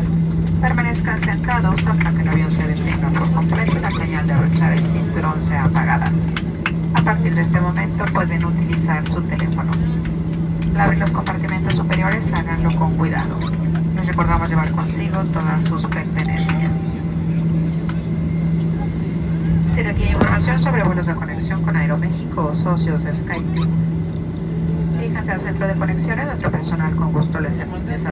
Permanezcan sentados hasta que el avión se detenga por completo y la señal de abrochar el cinturón sea apagada. A partir de este momento pueden utilizar su teléfono. Al abrir los compartimentos superiores, háganlo con cuidado. Les recordamos llevar consigo todas sus pertenencias. Si requiere información sobre vuelos de conexión con Aeroméxico o socios de SkyTeam, diríjanse al centro de conexiones. Nuestro personal con gusto les